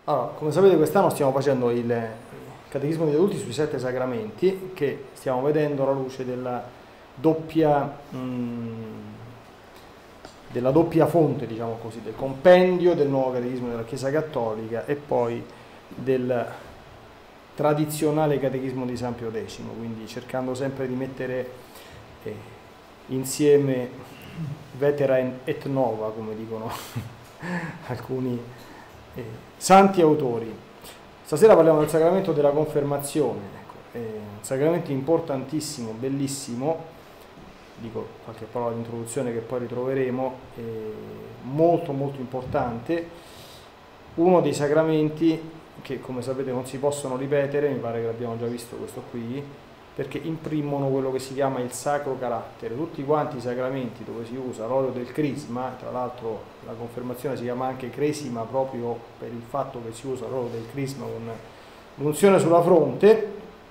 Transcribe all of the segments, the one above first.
Allora, come sapete quest'anno stiamo facendo il Catechismo degli adulti sui 7 sacramenti, che stiamo vedendo alla luce della doppia fonte, diciamo così, del compendio del nuovo Catechismo della Chiesa Cattolica e poi del tradizionale Catechismo di San Pio X, quindi cercando sempre di mettere insieme vetera et nova, come dicono alcuni santi autori. Stasera parliamo del sacramento della confermazione, ecco, un sacramento importantissimo, bellissimo, dico qualche parola di introduzione che poi ritroveremo, molto molto importante, uno dei sacramenti che, come sapete, non si possono ripetere, mi pare che l'abbiamo già visto questo qui, perché imprimono quello che si chiama il sacro carattere. Tutti quanti i sacramenti dove si usa l'olio del crisma, tra l'altro la confermazione si chiama anche cresima proprio per il fatto che si usa l'olio del crisma con l'unzione sulla fronte,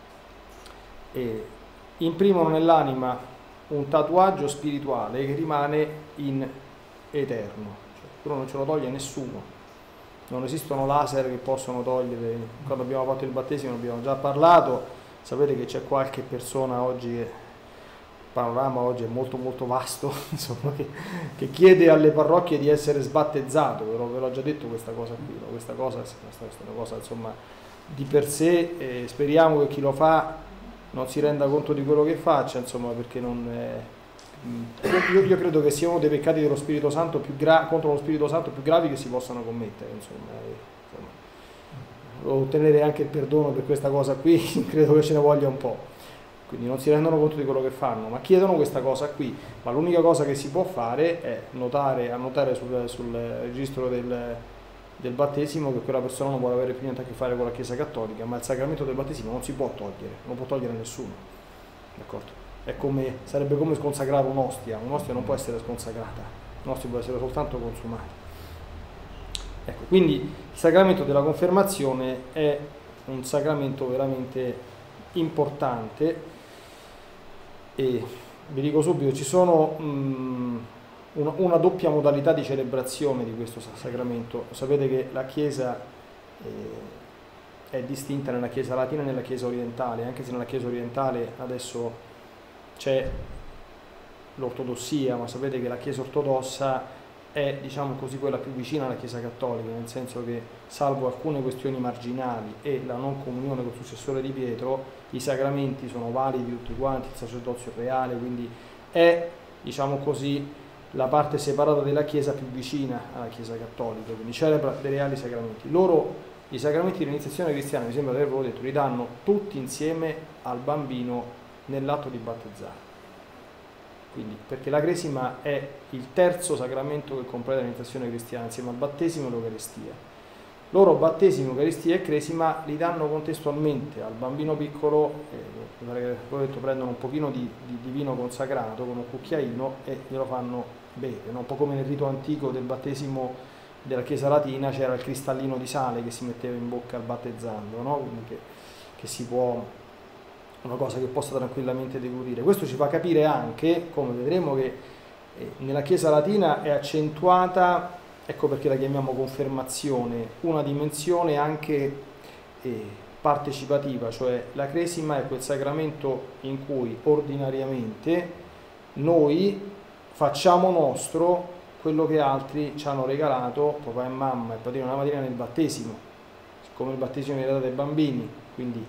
e imprimono nell'anima un tatuaggio spirituale che rimane in eterno, cioè quello non ce lo toglie nessuno, non esistono laser che possono togliere. Quando abbiamo fatto il battesimo abbiamo già parlato. Sapete che c'è qualche persona oggi, il panorama oggi è molto molto vasto, insomma, che chiede alle parrocchie di essere sbattezzato, però ve l'ho già detto questa cosa qui, no? Questa cosa è una cosa, insomma, di per sé, speriamo che chi lo fa non si renda conto di quello che faccia, insomma, perché non è... Io credo che sia uno dei peccati dello Spirito Santo contro lo Spirito Santo più gravi che si possano commettere, insomma. Ottenere anche il perdono per questa cosa qui credo che ce ne voglia un po', quindi non si rendono conto di quello che fanno, ma chiedono questa cosa qui. Ma l'unica cosa che si può fare è annotare sul registro del battesimo che quella persona non vuole avere più niente a che fare con la Chiesa Cattolica, ma il sacramento del battesimo non si può togliere, non può togliere nessuno, d'accordo? Sarebbe come sconsacrare un'ostia non può essere sconsacrata, un'ostia può essere soltanto consumata. Ecco, quindi il sacramento della confermazione è un sacramento veramente importante e vi dico subito, ci sono una doppia modalità di celebrazione di questo sacramento. Sapete che la Chiesa è distinta nella Chiesa latina e nella Chiesa orientale, anche se nella Chiesa orientale adesso c'è l'ortodossia, ma sapete che la Chiesa ortodossa è, diciamo così, quella più vicina alla Chiesa Cattolica, nel senso che, salvo alcune questioni marginali e la non comunione col successore di Pietro, i sacramenti sono validi tutti quanti, il sacerdozio reale, quindi è, diciamo così, la parte separata della Chiesa più vicina alla Chiesa Cattolica, quindi celebra dei reali sacramenti. Loro i sacramenti dell'iniziazione cristiana, mi sembra di avervelo detto, li danno tutti insieme al bambino nell'atto di battezzare. Quindi, perché la cresima è il terzo sacramento che completa l'iniziazione cristiana, insieme al battesimo e l'Eucaristia. Loro battesimo, Eucaristia e cresima li danno contestualmente al bambino piccolo, ho detto, prendono un pochino di vino consacrato con un cucchiaino e glielo fanno bere, no? Un po' come nel rito antico del battesimo della Chiesa latina c'era il cristallino di sale che si metteva in bocca al battezzando, no? Quindi che si può... una cosa che possa tranquillamente deglutire. Questo ci fa capire anche, come vedremo, che nella Chiesa latina è accentuata, ecco perché la chiamiamo confermazione, una dimensione anche partecipativa, cioè la cresima è quel sacramento in cui ordinariamente noi facciamo nostro quello che altri ci hanno regalato, papà e mamma, il padrino e la madrina, nel battesimo, siccome il battesimo viene dato ai bambini, quindi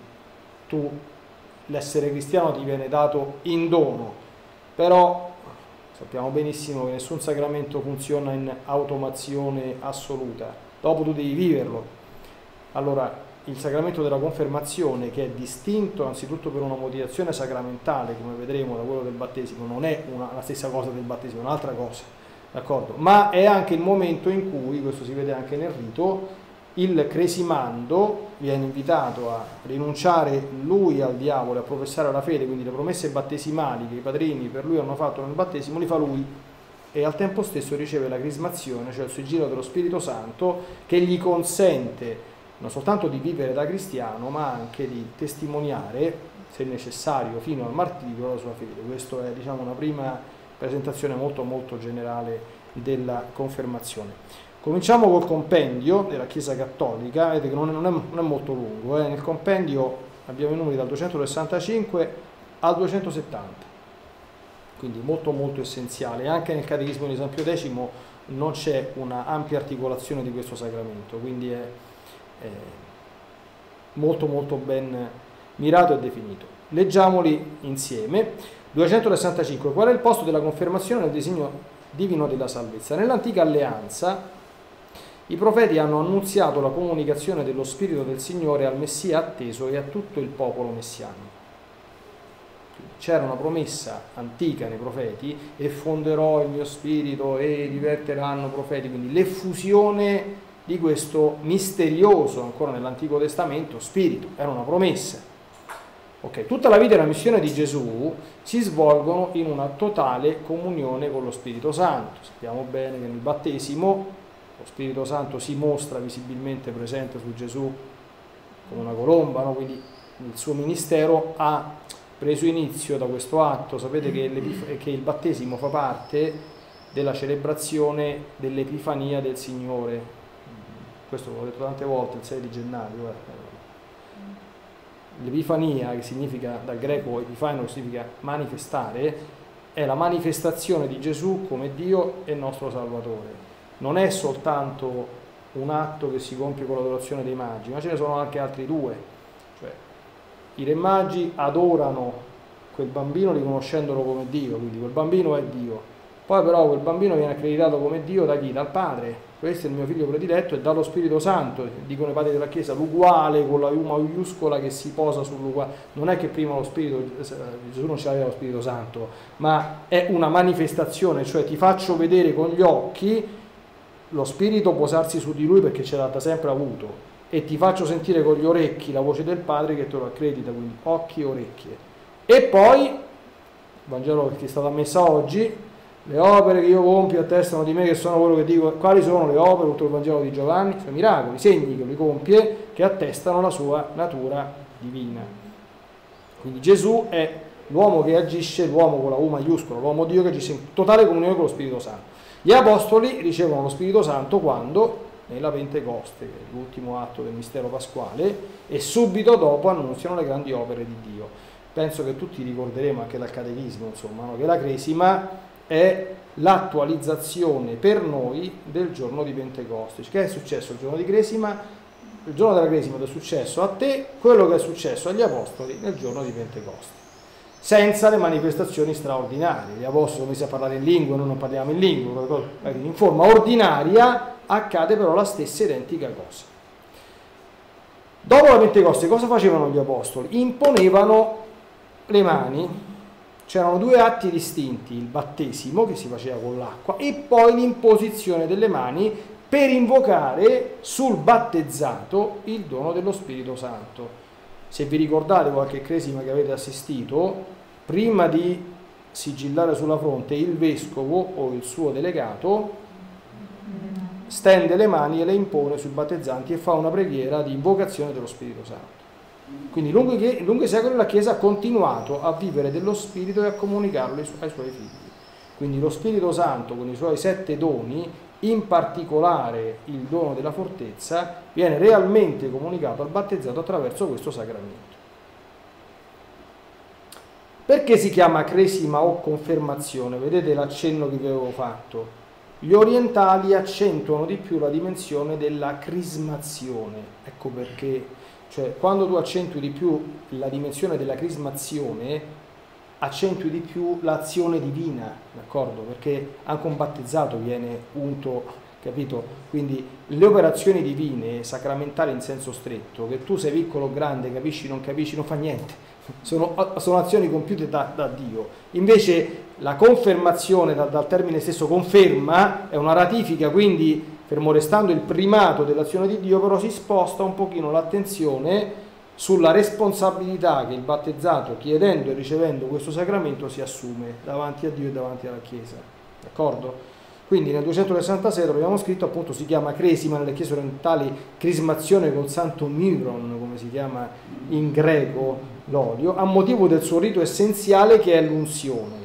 l'essere cristiano ti viene dato in dono, però sappiamo benissimo che nessun sacramento funziona in automazione assoluta, dopo tu devi viverlo. Allora il sacramento della confermazione, che è distinto anzitutto per una motivazione sacramentale, come vedremo da quello del battesimo, non è la stessa cosa del battesimo, è un'altra cosa, d'accordo? Ma è anche il momento in cui, questo si vede anche nel rito, il cresimando viene invitato a rinunciare lui al diavolo e a professare la fede, quindi le promesse battesimali che i padrini per lui hanno fatto nel battesimo li fa lui, e al tempo stesso riceve la crismazione, cioè il sigillo dello Spirito Santo, che gli consente non soltanto di vivere da cristiano, ma anche di testimoniare, se necessario, fino al martirio la sua fede. Questa è, diciamo, una prima presentazione molto molto generale della confermazione. Cominciamo col compendio della Chiesa Cattolica, vedete che non è molto lungo, nel compendio abbiamo i numeri dal 265 al 270, quindi molto molto essenziale. Anche nel Catechismo di San Pio X non c'è una ampia articolazione di questo sacramento, quindi è molto molto ben mirato e definito. Leggiamoli insieme. 265. Qual è il posto della confermazione nel disegno divino della salvezza? Nell'antica alleanza i profeti hanno annunziato la comunicazione dello Spirito del Signore al Messia atteso e a tutto il popolo messianico. C'era una promessa antica nei profeti: effonderò il mio spirito e diverteranno profeti, quindi l'effusione di questo misterioso, ancora nell'Antico Testamento, spirito, era una promessa. Ok, tutta la vita e la missione di Gesù si svolgono in una totale comunione con lo Spirito Santo. Sappiamo bene che nel battesimo lo Spirito Santo si mostra visibilmente presente su Gesù come una colomba, no? Quindi il suo ministero ha preso inizio da questo atto. Sapete che il battesimo fa parte della celebrazione dell'Epifania del Signore. Questo l'ho detto tante volte, il 6 di gennaio. L'Epifania, che significa dal greco epifano, significa manifestare, è la manifestazione di Gesù come Dio e nostro Salvatore. Non è soltanto un atto che si compie con l'adorazione dei magi, ma ce ne sono anche altri due. Cioè, i re magi adorano quel bambino riconoscendolo come Dio, quindi quel bambino è Dio. Poi però quel bambino viene accreditato come Dio da chi? Dal Padre. Questo è il mio figlio prediletto, e dallo Spirito Santo, dicono i padri della Chiesa, l'uguale con la U maiuscola che si posa sull'uguale. Non è che prima lo Spirito, Gesù non ce l'aveva lo Spirito Santo, ma è una manifestazione, cioè ti faccio vedere con gli occhi lo Spirito posarsi su di lui perché ce l'ha da sempre avuto, e ti faccio sentire con gli orecchi la voce del Padre che te lo accredita, quindi occhi e orecchie. E poi, il Vangelo che è stato ammessa oggi, le opere che io compio attestano di me che sono quello che dico. Quali sono le opere? Tutto il Vangelo di Giovanni, sono miracoli, segni che lui compie, che attestano la sua natura divina. Quindi Gesù è l'uomo che agisce, l'uomo con la U maiuscola, l'uomo Dio che agisce in totale comunione con lo Spirito Santo. Gli Apostoli ricevono lo Spirito Santo quando? Nella Pentecoste, che è l'ultimo atto del mistero pasquale, e subito dopo annunziano le grandi opere di Dio. Penso che tutti ricorderemo anche dal Catechismo, insomma, no? Che la Cresima è l'attualizzazione per noi del giorno di Pentecoste. Che è successo il giorno di Cresima? Il giorno della Cresima è successo a te quello che è successo agli Apostoli nel giorno di Pentecoste, senza le manifestazioni straordinarie. Gli Apostoli sono messi a parlare in lingue, noi non parliamo in lingue, in forma ordinaria accade però la stessa identica cosa. Dopo la Pentecoste cosa facevano gli Apostoli? Imponevano le mani. C'erano due atti distinti: il battesimo, che si faceva con l'acqua, e poi l'imposizione delle mani per invocare sul battezzato il dono dello Spirito Santo. Se vi ricordate qualche cresima che avete assistito, prima di sigillare sulla fronte, il vescovo o il suo delegato stende le mani e le impone sui battezzanti e fa una preghiera di invocazione dello Spirito Santo. Quindi lunghi secoli la Chiesa ha continuato a vivere dello Spirito e a comunicarlo ai suoi figli. Quindi lo Spirito Santo con i suoi 7 doni, in particolare il dono della fortezza, viene realmente comunicato al battezzato attraverso questo sacramento. Perché si chiama cresima o confermazione? Vedete l'accenno che vi avevo fatto. Gli orientali accentuano di più la dimensione della crismazione. Ecco perché. Cioè, quando tu accentui di più la dimensione della crismazione, accentui di più l'azione divina, d'accordo? Perché anche un battezzato viene unto, capito? Quindi le operazioni divine, sacramentali in senso stretto, che tu sei piccolo o grande, capisci, non fa niente, sono azioni compiute da Dio. Invece la confermazione, dal termine stesso conferma, è una ratifica, quindi fermo restando il primato dell'azione di Dio, però si sposta un pochino l'attenzione sulla responsabilità che il battezzato, chiedendo e ricevendo questo sacramento, si assume davanti a Dio e davanti alla Chiesa, d'accordo? Quindi nel 266 abbiamo scritto, appunto, si chiama cresima nelle chiese orientali, crismazione col santo miron, come si chiama in greco l'olio, a motivo del suo rito essenziale che è l'unzione.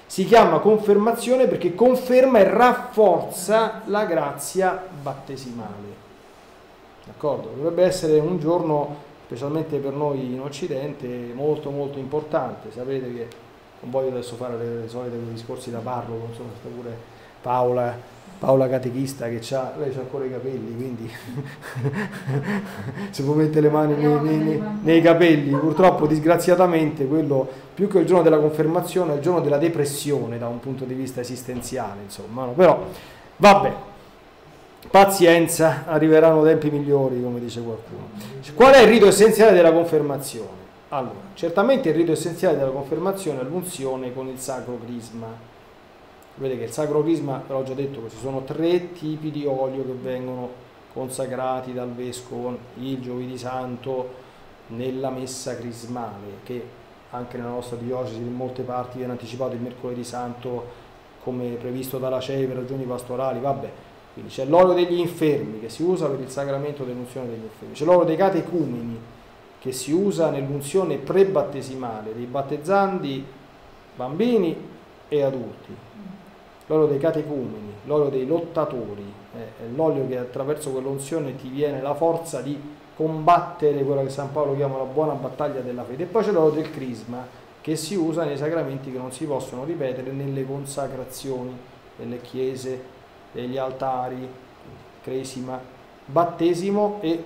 Si chiama confermazione perché conferma e rafforza la grazia battesimale. D'accordo? Dovrebbe essere un giorno, specialmente per noi in Occidente, molto molto importante. Sapete che non voglio adesso fare le solite discorsi da parroco, insomma, sta pure Paola catechista che lei c'ha ancora i capelli, quindi si può mettere le mani nei capelli. Purtroppo, disgraziatamente, quello più che il giorno della confermazione è il giorno della depressione da un punto di vista esistenziale, insomma, no? Però vabbè, pazienza, arriveranno tempi migliori, come dice qualcuno. Qual è il rito essenziale della confermazione? Allora, certamente il rito essenziale della confermazione è l'unzione con il sacro crisma. Vedete che il sacro crisma, ve l'ho già detto, ci sono 3 tipi di olio che vengono consacrati dal vescovo il giovedì santo nella messa crismale, che anche nella nostra diocesi in molte parti viene anticipato il mercoledì santo come previsto dalla CEI per ragioni pastorali, vabbè. Quindi c'è l'olio degli infermi che si usa per il sacramento dell'unzione degli infermi, c'è l'olio dei catecumeni che si usa nell'unzione prebattesimale dei battezzandi, bambini e adulti, l'olio dei catecumeni, l'olio dei lottatori, è l'olio che attraverso quell'unzione ti viene la forza di combattere quella che San Paolo chiama la buona battaglia della fede. E poi c'è l'olio del crisma che si usa nei sacramenti che non si possono ripetere nelle consacrazioni delle chiese, degli altari, cresima, battesimo e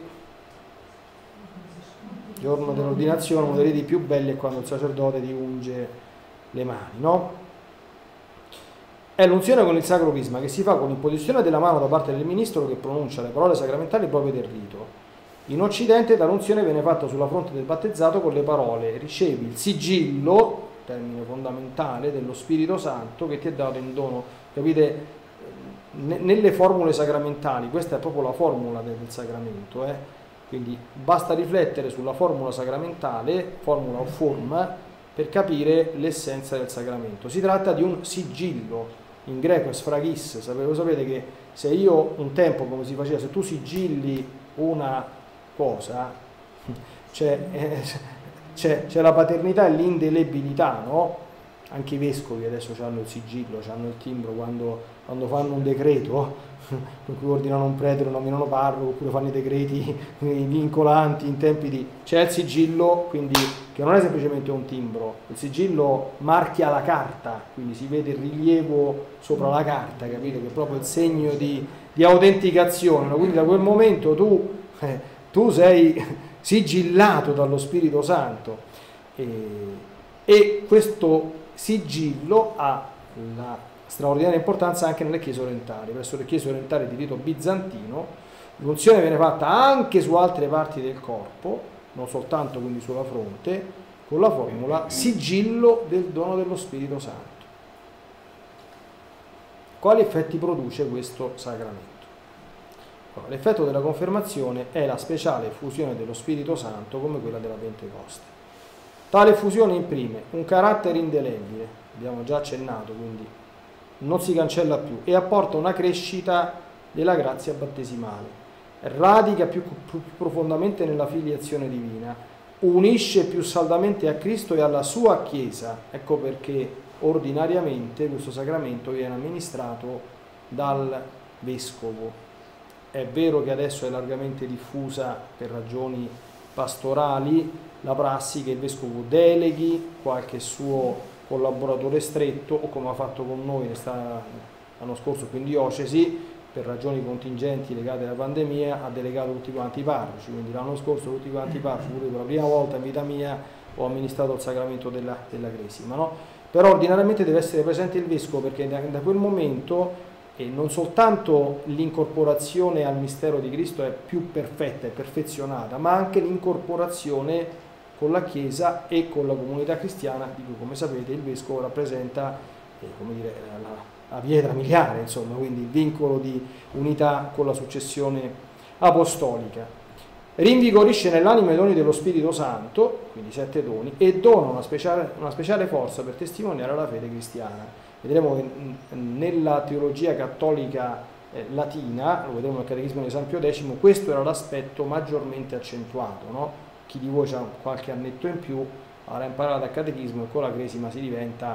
giorno dell'ordinazione. Uno dei riti più belli è quando il sacerdote ti unge le mani, no? È l'unzione con il sacro crisma che si fa con l'imposizione della mano da parte del ministro che pronuncia le parole sacramentali proprie del rito. In Occidente l'unzione viene fatta sulla fronte del battezzato con le parole: ricevi il sigillo, termine fondamentale, dello Spirito Santo che ti è dato in dono. Capite? Nelle formule sacramentali, questa è proprio la formula del sacramento, quindi basta riflettere sulla formula sacramentale, formula o forma, per capire l'essenza del sacramento. Si tratta di un sigillo, in greco è sfraghis. Sapete che se io un tempo, come si faceva, se tu sigilli una cosa, c'è la paternità e l'indelebilità, no? Anche i vescovi adesso hanno il sigillo, hanno il timbro quando fanno un decreto con cui ordinano un prete, nominano parroco, oppure fanno i decreti vincolanti in tempi di... C'è il sigillo, quindi, che non è semplicemente un timbro, il sigillo marchia la carta, quindi si vede il rilievo sopra la carta, capito? Che è proprio il segno di autenticazione, no? Quindi da quel momento tu sei sigillato dallo Spirito Santo e questo sigillo ha la straordinaria importanza anche nelle chiese orientali. Presso le chiese orientali di rito bizantino l'unzione viene fatta anche su altre parti del corpo, non soltanto quindi sulla fronte, con la formula sigillo del dono dello Spirito Santo. Quali effetti produce questo sacramento? L'effetto della confermazione è la speciale fusione dello Spirito Santo come quella della Pentecoste. Tale fusione imprime un carattere indelebile, abbiamo già accennato, quindi non si cancella più, e apporta una crescita della grazia battesimale, radica più profondamente nella filiazione divina, unisce più saldamente a Cristo e alla sua Chiesa. Ecco perché ordinariamente questo sacramento viene amministrato dal vescovo. È vero che adesso è largamente diffusa per ragioni pastorali la prassi che il vescovo deleghi qualche suo collaboratore stretto, o come ha fatto con noi l'anno scorso qui in diocesi, per ragioni contingenti legate alla pandemia, ha delegato tutti quanti i parroci. Quindi l'anno scorso tutti quanti i parroci, pure per la prima volta in vita mia, ho amministrato il sacramento della cresima, no? Però ordinariamente deve essere presente il vescovo, perché da quel momento non soltanto l'incorporazione al mistero di Cristo è più perfetta e perfezionata, ma anche l'incorporazione con la Chiesa e con la comunità cristiana, di cui, come sapete, il vescovo rappresenta come dire, la pietra miliare, insomma, quindi il vincolo di unità con la successione apostolica. Rinvigorisce nell'anima i doni dello Spirito Santo, quindi 7 doni, e dona una speciale forza per testimoniare la fede cristiana. Vedremo che nella teologia cattolica latina, lo vedremo nel Catechismo di San Pio X, questo era l'aspetto maggiormente accentuato, no? Chi di voi ha qualche annetto in più avrà imparato al Catechismo e con la cresima si diventa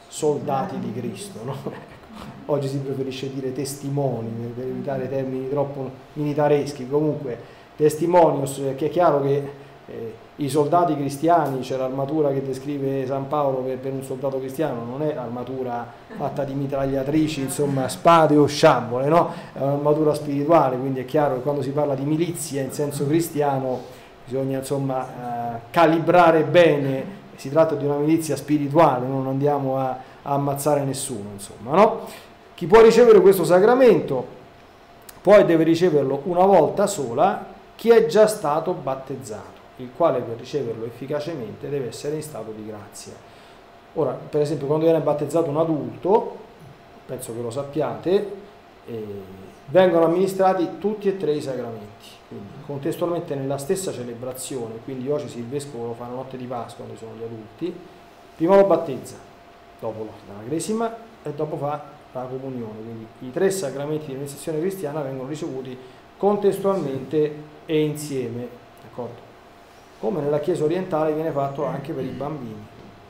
soldati di Cristo, no? Oggi si preferisce dire testimoni per evitare termini troppo militareschi, comunque testimonios, perché è chiaro che i soldati cristiani, c'è l'armatura che descrive San Paolo per un soldato cristiano, non è armatura fatta di mitragliatrici, insomma spade o sciabole, no? È un'armatura spirituale, quindi è chiaro che quando si parla di milizia in senso cristiano bisogna insomma calibrare bene, si tratta di una milizia spirituale, non andiamo a ammazzare nessuno, insomma, no? Chi può ricevere questo sacramento può e deve riceverlo una volta sola chi è già stato battezzato, il quale per riceverlo efficacemente deve essere in stato di grazia. Ora, per esempio, quando viene battezzato un adulto, penso che lo sappiate, vengono amministrati tutti e tre i sacramenti, quindi contestualmente nella stessa celebrazione, quindi diocesi il vescovo lo fa la notte di Pasqua quando sono gli adulti, prima lo battezza, dopo lo dà la cresima e dopo fa la comunione, quindi i tre sacramenti di iniziazione cristiana vengono ricevuti contestualmente e insieme, d'accordo? Come nella Chiesa orientale viene fatto anche per i bambini.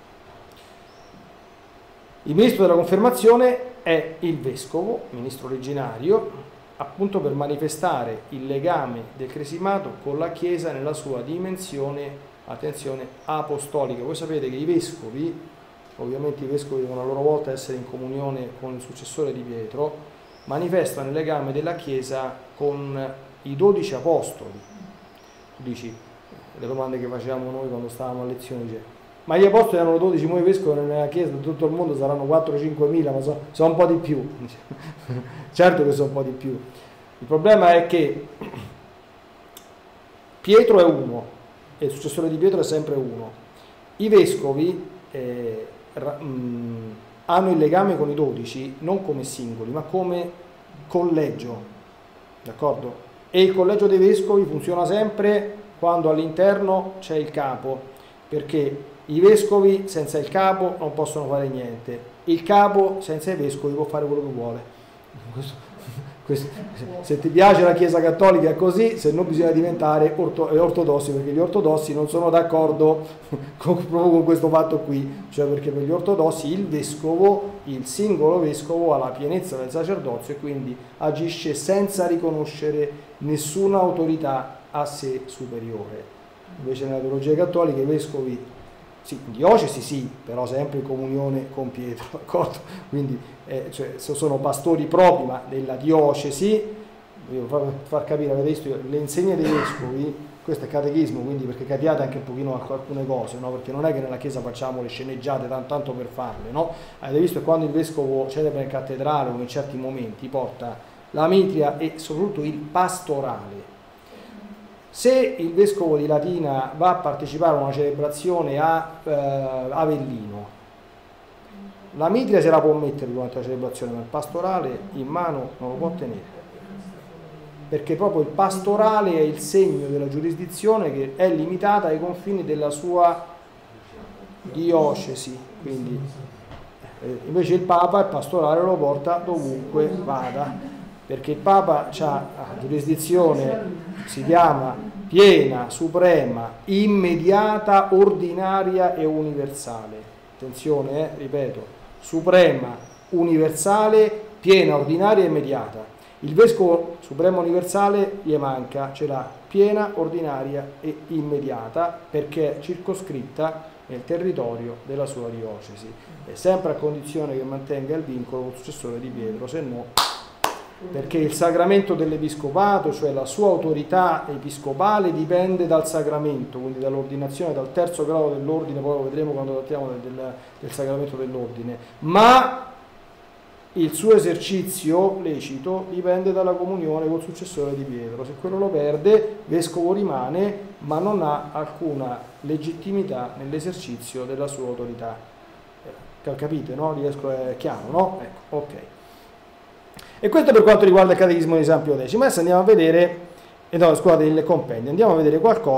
Il ministro della confermazione è il vescovo, ministro originario, appunto per manifestare il legame del cresimato con la Chiesa nella sua dimensione, attenzione, apostolica. Voi sapete che i vescovi, ovviamente i vescovi devono a loro volta essere in comunione con il successore di Pietro, manifestano il legame della Chiesa con i 12 apostoli. Tu dici, le domande che facevamo noi quando stavamo a lezione, dice, ma gli apostoli erano 12, noi vescovi nella Chiesa di tutto il mondo saranno 4-5 mila, ma sono un po' di più. Certo che sono un po' di più. Il problema è che Pietro è uno e il successore di Pietro è sempre uno. I vescovi hanno il legame con i 12 non come singoli ma come collegio, d'accordo? E il collegio dei vescovi funziona sempre quando all'interno c'è il capo, perché i vescovi senza il capo non possono fare niente, il capo senza i vescovi può fare quello che vuole. Se ti piace la Chiesa Cattolica è così, se no bisogna diventare ortodossi, perché gli ortodossi non sono d'accordo proprio con questo fatto qui, cioè perché per gli ortodossi il vescovo, il singolo vescovo ha la pienezza del sacerdozio e quindi agisce senza riconoscere nessuna autorità a sé superiore. Invece nella teologia cattolica i vescovi, sì, in diocesi sì, però sempre in comunione con Pietro, d'accordo? Quindi cioè, sono pastori propri, ma della diocesi, devo far capire, avete visto, le insegne dei vescovi, questo è catechismo, quindi perché capiate anche un pochino alcune cose, no? Perché non è che nella Chiesa facciamo le sceneggiate tanto per farle, no? Avete visto che quando il vescovo celebra in cattedrale o in certi momenti porta la mitria e soprattutto il pastorale. Se il vescovo di Latina va a partecipare a una celebrazione a Avellino, la mitria se la può mettere durante la celebrazione, ma il pastorale in mano non lo può tenere, perché proprio il pastorale è il segno della giurisdizione che è limitata ai confini della sua diocesi, quindi invece il Papa il pastorale lo porta dovunque vada, perché il Papa ha giurisdizione, si chiama piena, suprema, immediata, ordinaria e universale. Attenzione, ripeto, suprema, universale, piena, ordinaria e immediata. Il vescovo supremo universale gli manca, ce l'ha piena, ordinaria e immediata, perché è circoscritta nel territorio della sua diocesi. È sempre a condizione che mantenga il vincolo con il successore di Pietro, se no, perché il sacramento dell'episcopato, cioè la sua autorità episcopale, dipende dal sacramento, quindi dall'ordinazione, dal terzo grado dell'ordine, poi lo vedremo quando trattiamo del sacramento dell'ordine, ma il suo esercizio lecito dipende dalla comunione col successore di Pietro. Se quello lo perde, vescovo rimane, ma non ha alcuna legittimità nell'esercizio della sua autorità. Capite, no? È chiaro, no? Ecco, ok. E questo per quanto riguarda il catechismo di San Pio X. Adesso andiamo a vedere, scusate, il compendio, andiamo a vedere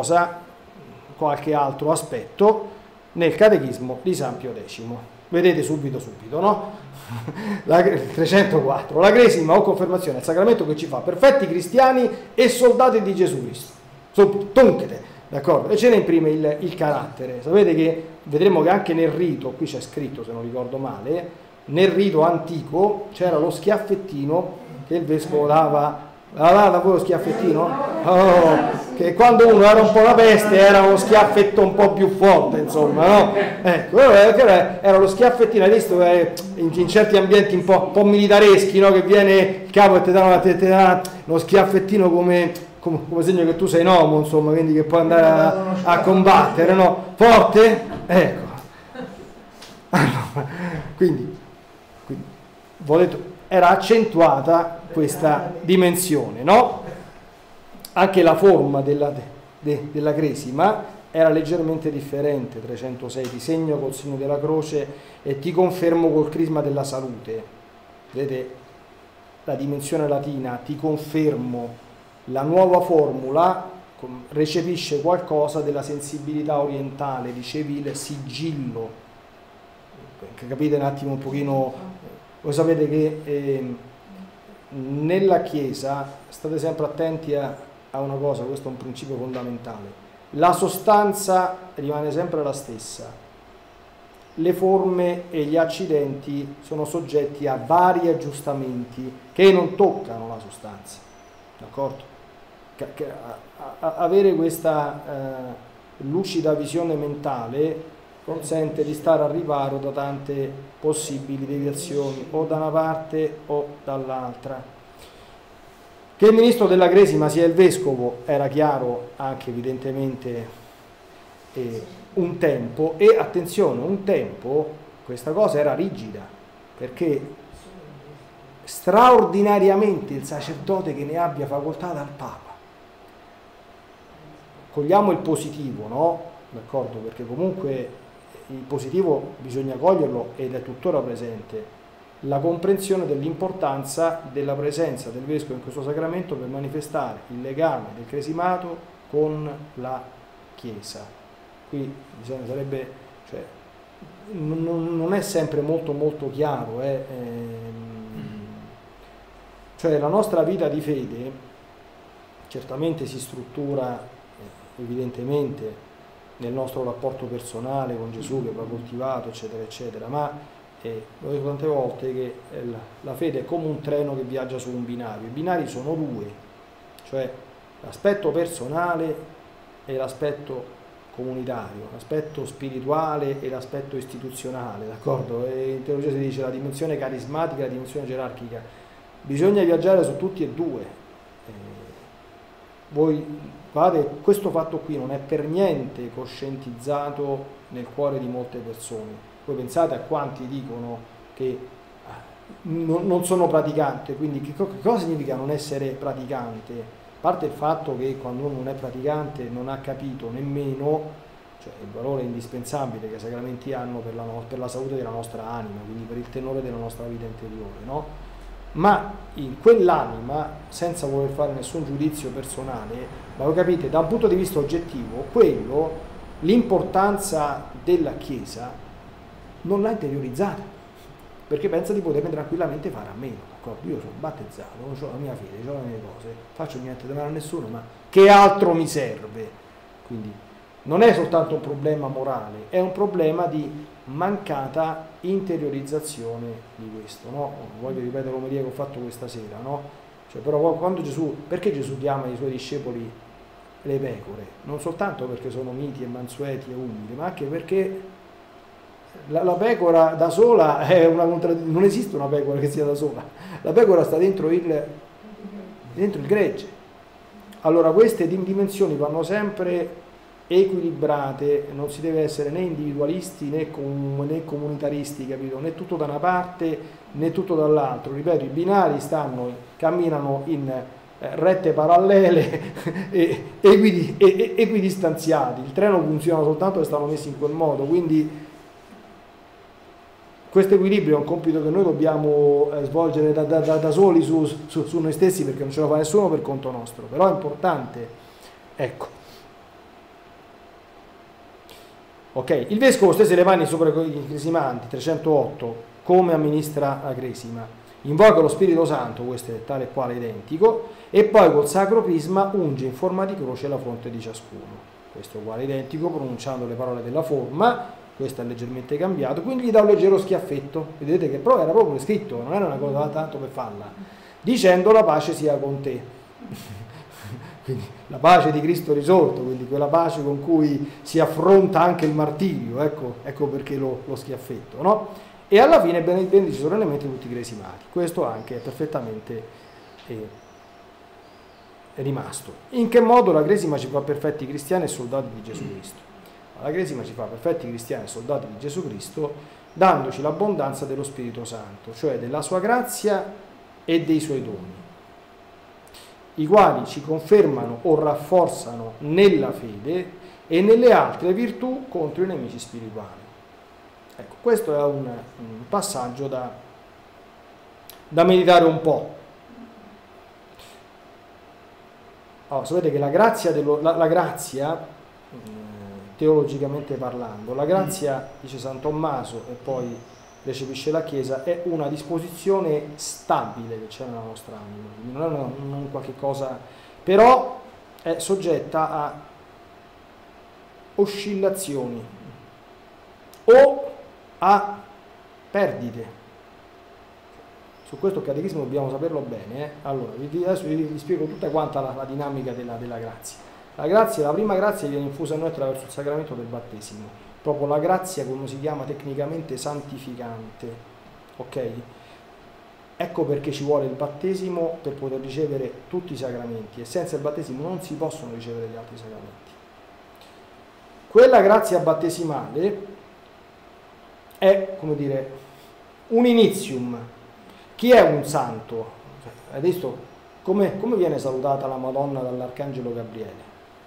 qualche altro aspetto nel catechismo di San Pio X. Vedete subito, no? 304. La cresima o confermazione è il sacramento che ci fa perfetti cristiani e soldati di Gesù Cristo. D'accordo? E ce ne imprime il carattere. Sapete che vedremo che anche nel rito, qui c'è scritto se non ricordo male, nel rito antico c'era lo schiaffettino che il vescovo dava. Da voi lo schiaffettino? Oh, che quando uno era un po' la peste era uno schiaffetto un po' più forte, insomma, no? Ecco, era lo schiaffettino, hai visto in certi ambienti un po' militareschi, no? Che viene il capo e ti dà lo schiaffettino come segno che tu sei uomo, insomma, quindi che puoi andare a combattere, no? Forte? Ecco. Quindi era accentuata questa dimensione, no? Anche la forma della cresima era leggermente differente. 306: ti segno col segno della croce e ti confermo col crisma della salute. Vedete la dimensione latina, ti confermo, la nuova formula recepisce qualcosa della sensibilità orientale, dicevi il sigillo. Capite un attimo un pochino, voi sapete che nella Chiesa, state sempre attenti a una cosa, questo è un principio fondamentale, la sostanza rimane sempre la stessa, le forme e gli accidenti sono soggetti a vari aggiustamenti che non toccano la sostanza, d'accordo? Avere questa lucida visione mentale consente di stare al riparo da tante possibili deviazioni o da una parte o dall'altra. Che il ministro della Cresima sia il vescovo era chiaro anche evidentemente un tempo, e attenzione, un tempo questa cosa era rigida, perché straordinariamente il sacerdote che ne abbia facoltà dal Papa. Cogliamo il positivo, no? D'accordo? Perché comunque il positivo bisogna coglierlo ed è tuttora presente, la comprensione dell'importanza della presenza del vescovo in questo sacramento per manifestare il legame del cresimato con la Chiesa. Qui sarebbe, cioè, non è sempre molto chiaro, cioè la nostra vita di fede certamente si struttura evidentemente nel nostro rapporto personale con Gesù che va coltivato, eccetera, eccetera, ma ho detto tante volte che la fede è come un treno che viaggia su un binario. I binari sono due, cioè l'aspetto personale e l'aspetto comunitario, l'aspetto spirituale e l'aspetto istituzionale, d'accordo? In teologia si dice la dimensione carismatica e la dimensione gerarchica. Bisogna viaggiare su tutti e due. Voi guardate, questo fatto qui non è per niente coscientizzato nel cuore di molte persone. Voi pensate a quanti dicono che non sono praticante, quindi che cosa significa non essere praticante? A parte il fatto che quando uno non è praticante non ha capito nemmeno, cioè, il valore indispensabile che i sacramenti hanno per la salute della nostra anima, quindi per il tenore della nostra vita interiore, no? Ma in quell'anima, senza voler fare nessun giudizio personale, ma lo capite, da un punto di vista oggettivo, l'importanza della Chiesa non l'ha interiorizzata, perché pensa di potermi tranquillamente fare a meno, d'accordo? Io sono battezzato, ho la mia fede, ho le mie cose, faccio niente da male a nessuno, ma che altro mi serve? Quindi non è soltanto un problema morale, è un problema di mancata interiorizzazione di questo, no? Voglio ripetere l'omelia che ho fatto questa sera, no? Cioè, però quando perché Gesù chiama i suoi discepoli le pecore? Non soltanto perché sono miti e mansueti e umili, ma anche perché la pecora da sola è una contraddizione, non esiste una pecora che sia da sola, la pecora sta dentro il gregge. Allora queste dimensioni vanno sempre equilibrate, non si deve essere né individualisti né comunitaristi, capito? Né tutto da una parte né tutto dall'altro. Ripeto, i binari camminano in rette parallele e equidistanziati. Il treno funziona soltanto se stanno messi in quel modo, quindi questo equilibrio è un compito che noi dobbiamo svolgere da soli su noi stessi, perché non ce lo fa nessuno per conto nostro, però è importante, ecco. Ok, il vescovo stese le mani sopra i cresimanti, 308, come amministra la cresima, invoca lo Spirito Santo, questo è tale e quale identico, e poi col sacro crisma unge in forma di croce la fronte di ciascuno, questo è uguale identico, pronunciando le parole della forma, questo è leggermente cambiato, quindi gli dà un leggero schiaffetto, vedete che però era proprio scritto, non era una cosa tanto per farla, dicendo la pace sia con te. Quindi la pace di Cristo risorto, quindi quella pace con cui si affronta anche il martirio, ecco perché lo schiaffetto, no? E alla fine benedice solennemente tutti i cresimati. Questo anche è perfettamente è rimasto. In che modo la Cresima ci fa perfetti cristiani e soldati di Gesù Cristo? La Cresima ci fa perfetti cristiani e soldati di Gesù Cristo dandoci l'abbondanza dello Spirito Santo, cioè della sua grazia e dei suoi doni, i quali ci confermano o rafforzano nella fede e nelle altre virtù contro i nemici spirituali. Ecco, questo è un passaggio da meditare un po'. Allora, sapete che la grazia, teologicamente parlando, la grazia, dice San Tommaso e poi recepisce la Chiesa, è una disposizione stabile che c'è nella nostra anima, quindi non è un qualche cosa, però è soggetta a oscillazioni o a perdite. Su questo catechismo dobbiamo saperlo bene. Allora, adesso vi spiego tutta quanta la dinamica della grazia. La prima grazia viene infusa in noi attraverso il sacramento del battesimo, proprio la grazia, come si chiama tecnicamente, santificante, ok? Ecco perché ci vuole il battesimo per poter ricevere tutti i sacramenti, e senza il battesimo non si possono ricevere gli altri sacramenti. Quella grazia battesimale è, come dire, un inizium. Chi è un santo? Hai visto come viene salutata la Madonna dall'Arcangelo Gabriele?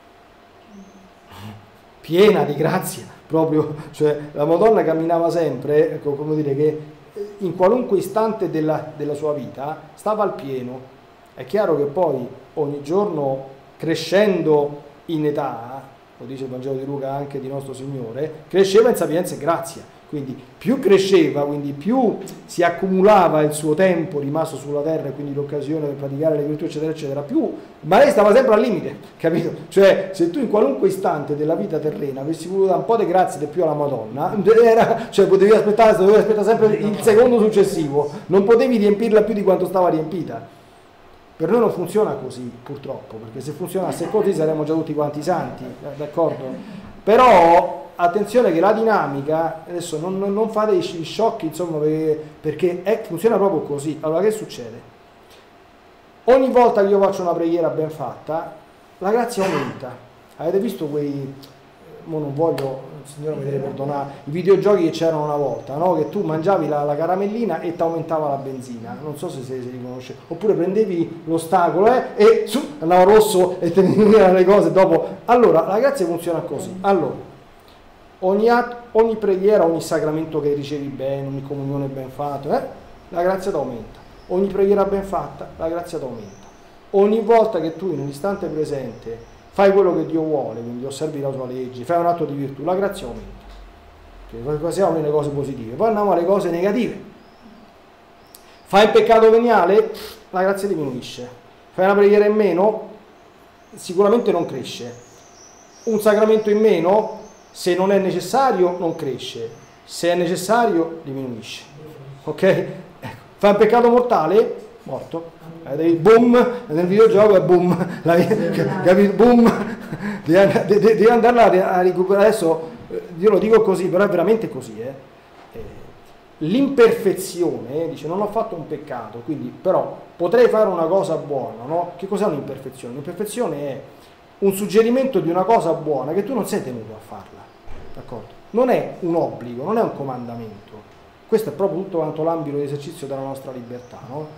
Piena di grazia, proprio, cioè la Madonna camminava sempre, ecco, come dire, che in qualunque istante della sua vita stava al pieno. È chiaro che poi ogni giorno, crescendo in età, lo dice il Vangelo di Luca anche di nostro Signore, cresceva in sapienza e grazia. Quindi più cresceva, quindi più si accumulava il suo tempo rimasto sulla terra, e quindi l'occasione per praticare le virtù, eccetera, eccetera, più, ma lei stava sempre al limite, capito? Cioè, se tu in qualunque istante della vita terrena avessi voluto dare un po' di grazia di più alla Madonna, dovevi aspettare sempre il secondo successivo, non potevi riempirla più di quanto stava riempita. Per noi non funziona così, purtroppo, perché se funzionasse così saremmo già tutti quanti santi, d'accordo? Però attenzione che la dinamica, adesso non fate gli sciocchi, insomma, perché funziona proprio così. Allora che succede? Ogni volta che io faccio una preghiera ben fatta, la grazia aumenta. Avete visto mo non voglio, il Signore mi deve perdonare, i videogiochi che c'erano una volta, no? Che tu mangiavi la caramellina e ti aumentava la benzina, non so se li conosce, oppure prendevi l'ostacolo e andava rosso e te ne venivano le cose dopo. Allora la grazia funziona così. Allora ogni preghiera, ogni sacramento che ricevi bene, ogni comunione ben fatto, la grazia ti aumenta. Ogni preghiera ben fatta, la grazia ti aumenta. Ogni volta che tu in un istante presente fai quello che Dio vuole, quindi osservi la sua legge, fai un atto di virtù, la grazia aumenta. Passiamo alle cose positive, poi andiamo alle cose negative. Fai il peccato veniale, la grazia diminuisce. Fai una preghiera in meno, sicuramente non cresce. Un sacramento in meno, se non è necessario, non cresce. Se è necessario, diminuisce. Ok? Ecco. Fai un peccato mortale, morto. Boom, nel videogioco è boom, capito? Boom, devi andare a recuperare. Adesso io lo dico così, però è veramente così. L'imperfezione, dice, non ho fatto un peccato, quindi però potrei fare una cosa buona, no? Che cos'è un'imperfezione? L'imperfezione è un suggerimento di una cosa buona che tu non sei tenuto a farla, d'accordo? Non è un obbligo, non è un comandamento. Questo è proprio tutto quanto l'ambito di esercizio della nostra libertà, no?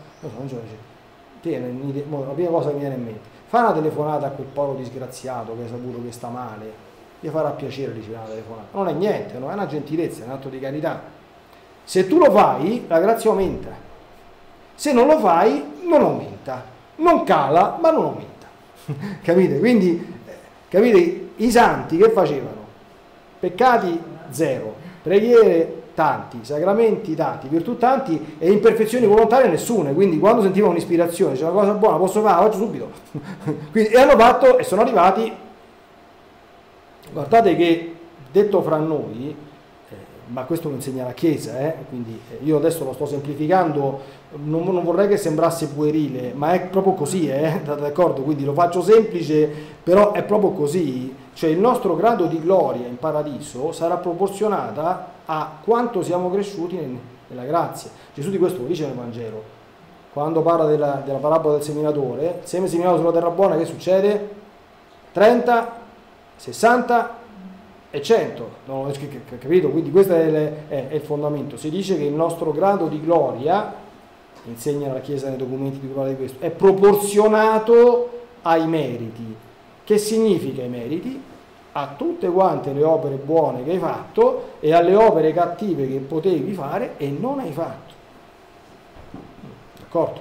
La prima cosa che mi viene in mente, fai una telefonata a quel povero disgraziato che hai saputo che sta male, gli farà piacere ricevere una telefonata, non è niente, no? È una gentilezza, è un atto di carità. Se tu lo fai, la grazia aumenta. Se non lo fai, non aumenta, non cala, ma non aumenta. Capite? Quindi, capite, i santi che facevano? Peccati zero, preghiere tanti, sacramenti tanti, virtù tanti e imperfezioni volontarie nessune. Quindi quando sentivano un'ispirazione, c'è una cosa buona, posso fare, faccio subito. Quindi, e hanno fatto e sono arrivati. Guardate che, detto fra noi, ma questo lo insegna la Chiesa, quindi io adesso lo sto semplificando, non vorrei che sembrasse puerile, ma è proprio così, d'accordo? Quindi lo faccio semplice, però è proprio così, cioè il nostro grado di gloria in paradiso sarà proporzionata a quanto siamo cresciuti nella grazia. Gesù di questo lo dice nel Vangelo, quando parla della parabola del seminatore, il seme seminato sulla terra buona, che succede? 30, 60 e 100, no, capito? Quindi questo è il fondamento. Si dice che il nostro grado di gloria, insegna la Chiesa nei documenti di parla di questo, è proporzionato ai meriti. Che significa i meriti? A tutte quante le opere buone che hai fatto e alle opere cattive che potevi fare e non hai fatto. D'accordo?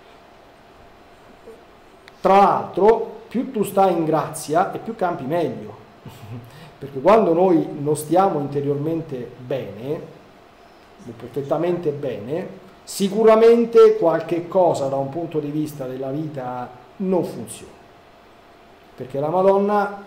Tra l'altro, più tu stai in grazia e più campi meglio. Perché quando noi non stiamo interiormente bene, perfettamente bene, sicuramente qualche cosa da un punto di vista della vita non funziona. Perché la Madonna,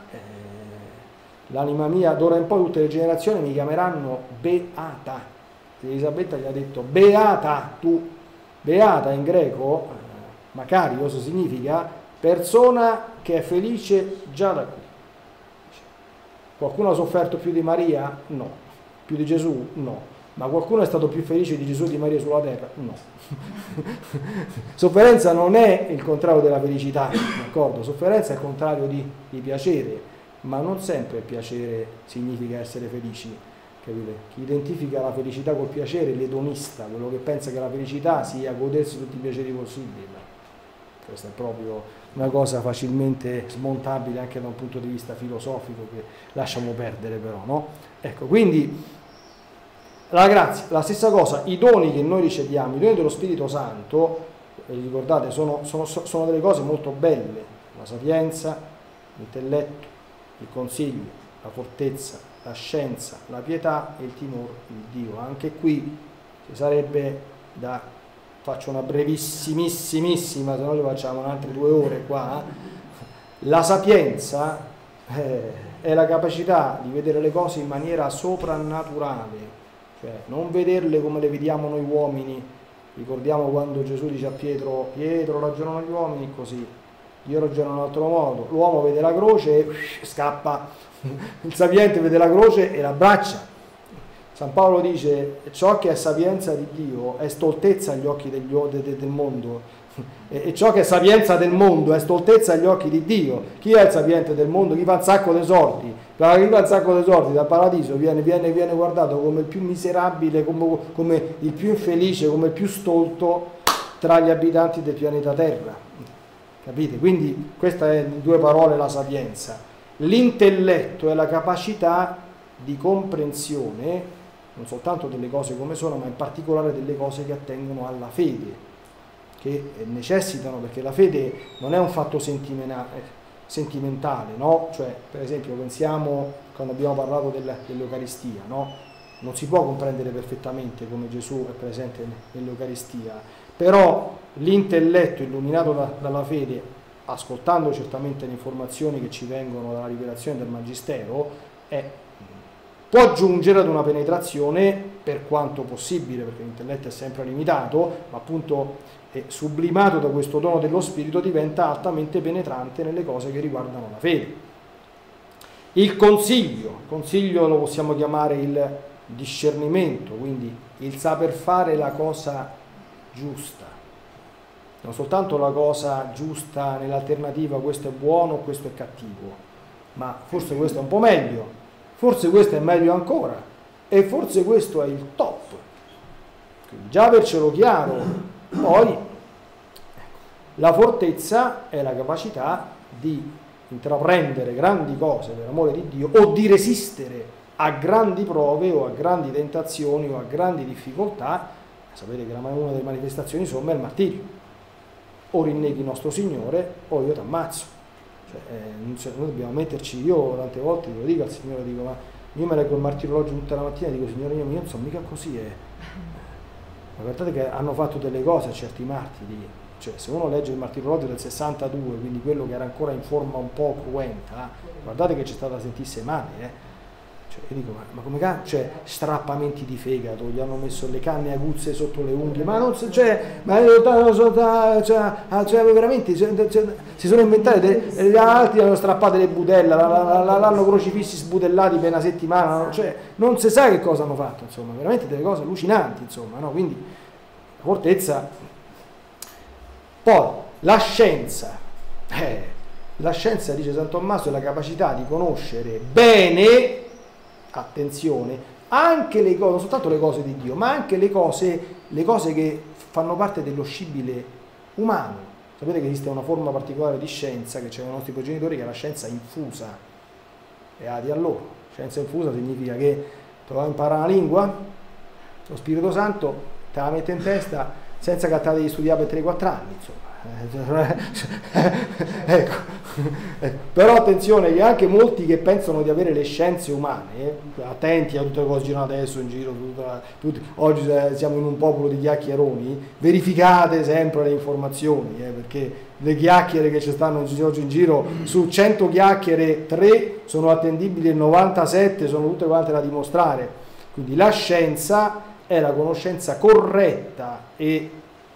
l'anima mia, d'ora in poi tutte le generazioni mi chiameranno beata. Elisabetta gli ha detto beata tu. Beata in greco, makarios, significa persona che è felice già da qui. Qualcuno ha sofferto più di Maria? No. Più di Gesù? No. Ma qualcuno è stato più felice di Gesù e di Maria sulla terra? No. Sofferenza non è il contrario della felicità, d'accordo? Sofferenza è il contrario di piacere, ma non sempre il piacere significa essere felici, capite? Chi identifica la felicità col piacere è l'edonista, quello che pensa che la felicità sia godersi tutti i piaceri possibili. Questa è proprio una cosa facilmente smontabile anche da un punto di vista filosofico, che lasciamo perdere però, no? Ecco, quindi la grazia, la stessa cosa, i doni che noi riceviamo, i doni dello Spirito Santo, ricordate, sono delle cose molto belle, la sapienza, l'intelletto, il consiglio, la fortezza, la scienza, la pietà e il timore di Dio. Anche qui ci sarebbe da... Faccio una brevissimissima, se no ci facciamo altre 2 ore qua. La sapienza è la capacità di vedere le cose in maniera soprannaturale, cioè non vederle come le vediamo noi uomini. Ricordiamo quando Gesù dice a Pietro: Pietro, ragionano gli uomini così, io ragiono in un altro modo. L'uomo vede la croce e scappa, il sapiente vede la croce e l'abbraccia. San Paolo dice: ciò che è sapienza di Dio è stoltezza agli occhi del mondo, e ciò che è sapienza del mondo è stoltezza agli occhi di Dio. Chi è il sapiente del mondo? Chi fa un sacco di soldi. Chi fa un sacco di soldi dal paradiso viene guardato come il più miserabile, come il più infelice, come il più stolto tra gli abitanti del pianeta Terra. Capite? Quindi questa è, in 2 parole, la sapienza. L'intelletto è la capacità di comprensione non soltanto delle cose come sono, ma in particolare delle cose che attengono alla fede, che necessitano, perché la fede non è un fatto sentimentale, no? Cioè, per esempio, pensiamo, quando abbiamo parlato dell'Eucaristia, no? Non si può comprendere perfettamente come Gesù è presente nell'Eucaristia, però l'intelletto illuminato dalla fede, ascoltando certamente le informazioni che ci vengono dalla rivelazione del Magistero, può giungere ad una penetrazione per quanto possibile, perché l'intelletto è sempre limitato, ma appunto sublimato da questo dono dello Spirito diventa altamente penetrante nelle cose che riguardano la fede. Il consiglio lo possiamo chiamare il discernimento, quindi il saper fare la cosa giusta, non soltanto la cosa giusta nell'alternativa questo è buono, questo è cattivo, ma forse questo è un po' meglio, forse questo è meglio ancora, e forse questo è il top. Quindi già avercelo chiaro. Poi la fortezza è la capacità di intraprendere grandi cose per amore di Dio, o di resistere a grandi prove o a grandi tentazioni o a grandi difficoltà. Sapete che una delle manifestazioni insomma è il martirio: o rinneghi nostro Signore o io ti ammazzo. Cioè, noi dobbiamo metterci, io tante volte lo dico al Signore, dico: ma io me leggo il martirologio tutta la mattina e dico: Signore mio, io non sono mica così, ma guardate che hanno fatto delle cose a certi martiri, cioè se uno legge il martirologio del 62, quindi quello che era ancora in forma un po' cruenta, guardate che c'è stata da sentirsi male, cioè, E dico, ma come cazzo, cioè, strappamenti di fegato, gli hanno messo le canne aguzze sotto le unghie, ma non cioè, ma veramente si sono inventati gli altri hanno strappato le budella, l'hanno crocifissi sbudellati per una settimana, cioè, non si sa che cosa hanno fatto, insomma, veramente delle cose allucinanti, insomma, no? Quindi la fortezza. Poi la scienza, dice San Tommaso, è la capacità di conoscere bene, attenzione, anche le cose, non soltanto le cose di Dio, ma anche le cose che fanno parte dello scibile umano. Sapete che esiste una forma particolare di scienza che c'erano i nostri progenitori, che è la scienza infusa, beati a loro. Scienza infusa significa che tu vai a imparare una lingua, lo Spirito Santo te la mette in testa senza che te la devi studiare per 3-4 anni, insomma. Ecco. Però attenzione che anche molti che pensano di avere le scienze umane, attenti a tutte le cose che girano adesso in giro, oggi siamo in un popolo di chiacchieroni, verificate sempre le informazioni, perché le chiacchiere che ci stanno oggi in giro, su 100 chiacchiere 3 sono attendibili e 97 sono tutte quante da dimostrare. Quindi la scienza è la conoscenza corretta e